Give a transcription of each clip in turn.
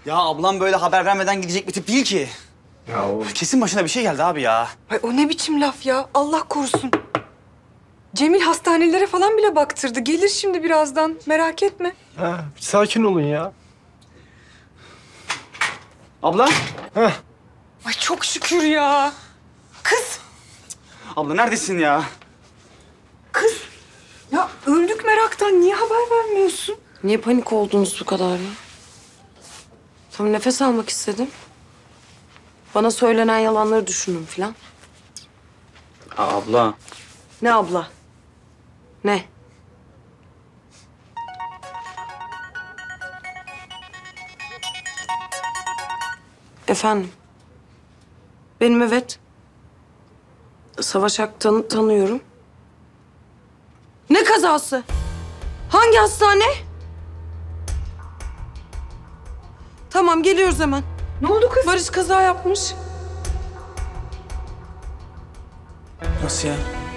Ya ablam böyle haber vermeden gidecek bir tip değil ki. Ya o... Kesin başına bir şey geldi abi ya. Ay o ne biçim laf ya? Allah korusun. Cemil hastanelere falan bile baktırdı. Gelir şimdi birazdan. Merak etme. Ha, bir sakin olun ya. Abla. Heh. Ay çok şükür ya. Kız. Abla neredesin ya? Kız. Ya öldük meraktan. Niye haber vermiyorsun? Niye panik oldunuz bu kadar ya? Tam nefes almak istedim. Bana söylenen yalanları düşündüm falan. Abla. Ne abla? Ne? Efendim? Benim evet. Savaş Aktan'ı tanıyorum. Ne kazası? Hangi hastane? Tamam geliyoruz hemen. Ne oldu kız? Barış kaza yapmış. Nasıl ya?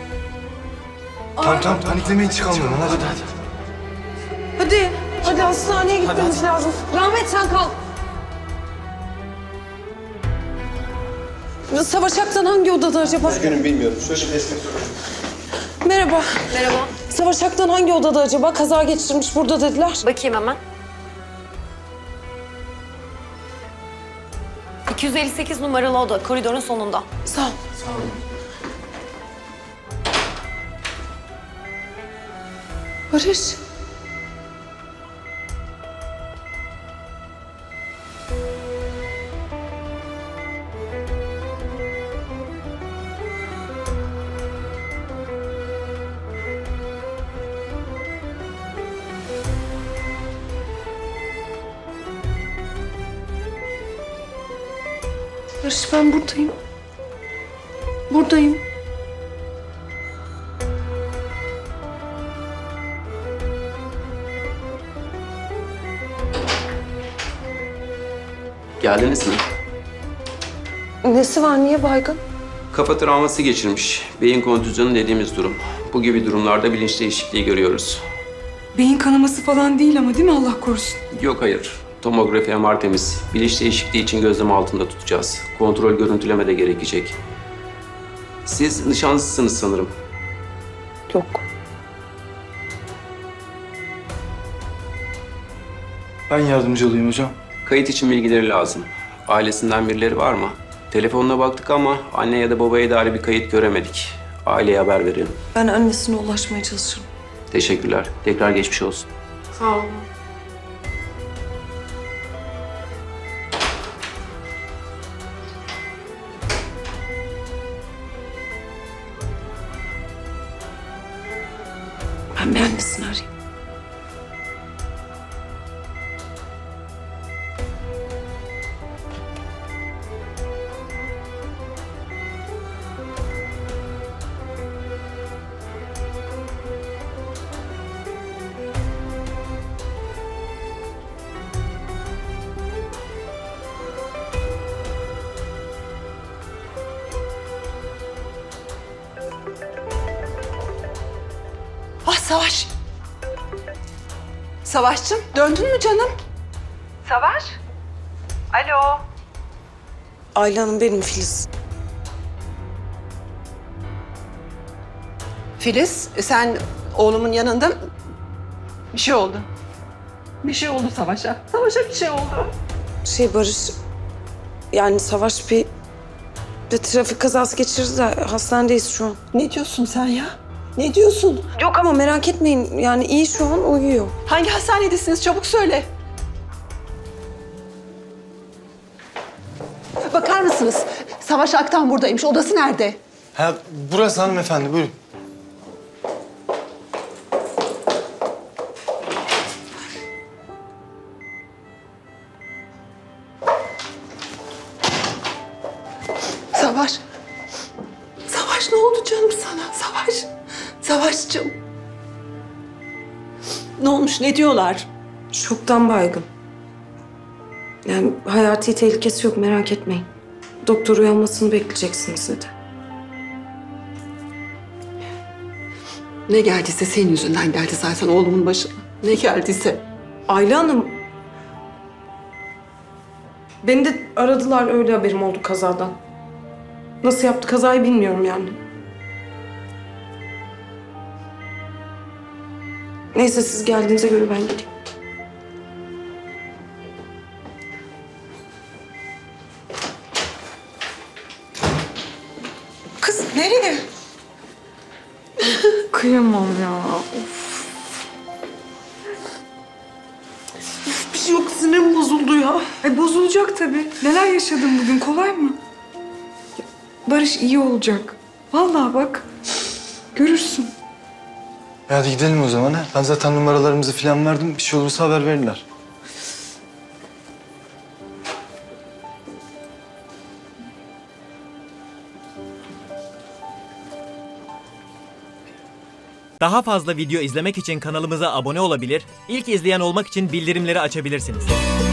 Tamam paniklemeyin çıkalım. Hadi. Hadi hastaneye gitmemiz lazım. Rahmet sen kal. Savaş Aktan hangi odada acaba? Üzgünüm bilmiyorum. Söyle. Merhaba. Merhaba. Savaş Aktan hangi odada acaba? Kaza geçirmiş burada dediler. Bakayım hemen. 258 numaralı oda, koridorun sonunda. Sağ ol. Barış. Barış ben buradayım. Buradayım. Geldiniz mi? Nesi var? Niye baygın? Kafa travması geçirmiş. Beyin kontüzyonu dediğimiz durum. Bu gibi durumlarda bilinç değişikliği görüyoruz. Beyin kanaması falan değil ama değil mi Allah korusun? Yok hayır. Tomografi MR temiz. Bilinç değişikliği için gözlem altında tutacağız. Kontrol görüntüleme de gerekecek. Siz nişanlısınız sanırım. Yok. Ben yardımcı olayım hocam. Kayıt için bilgileri lazım. Ailesinden birileri var mı? Telefonuna baktık ama anne ya da babaya dair bir kayıt göremedik. Aileye haber verelim. Ben annesine ulaşmaya çalışırım. Teşekkürler. Tekrar geçmiş olsun. Sağ olun. Ben bir annesini arayayım. Ah Savaş. Savaşçım döndün mü canım? Savaş? Alo. Ayla Hanım benim Filiz. Filiz, sen oğlumun yanında bir şey oldu. Bir şey oldu Savaş'a. Savaş'a bir şey oldu. Barış, yani Savaş bir trafik kazası geçirdi de hastanedeyiz şu an. Ne diyorsun sen ya? Ne diyorsun? Yok ama merak etmeyin, yani iyi şu an uyuyor. Hangi hastanedesiniz? Çabuk söyle. Bakar mısınız? Savaş Aktan buradaymış. Odası nerede? Ha burası hanımefendi buyurun. Savaş. Savaş ne oldu canım sana? Savaş. Savaşçım. Ne olmuş? Ne diyorlar? Şoktan baygın. Yani hayati tehlikesi yok, merak etmeyin. Doktor uyanmasını bekleyeceksiniz dedi. Ne geldiyse senin yüzünden geldi zaten oğlumun başına. Ne geldiyse. Ayla Hanım, Beni de aradılar, öyle haberim oldu kazadan. Nasıl yaptı kazayı bilmiyorum yani. Neyse siz geldiğinize göre ben gideyim. Kız nereye? Kıyamam ya. Of. Bir şey yok, sinirim bozuldu ya. Ay bozulacak tabii. Neler yaşadın bugün, kolay mı? Barış iyi olacak. Vallahi bak. Görürsün. Hadi gidelim o zaman ha. Ben zaten numaralarımızı falan verdim. Bir şey olursa haber verirler. Daha fazla video izlemek için kanalımıza abone olabilir, ilk izleyen olmak için bildirimleri açabilirsiniz.